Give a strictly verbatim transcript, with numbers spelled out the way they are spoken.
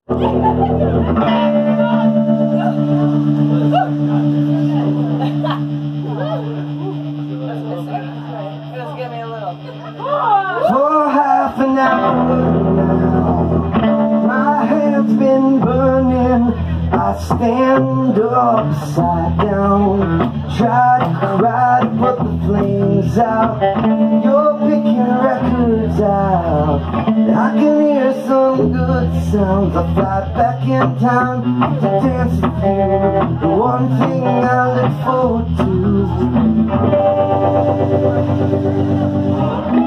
For half an hour now, my head's been burning. I stand upside down, try to cry to put the flames out. You're picking records out, I can hear some good sounds. I fly back in time to dance with you, the one thing I look forward to.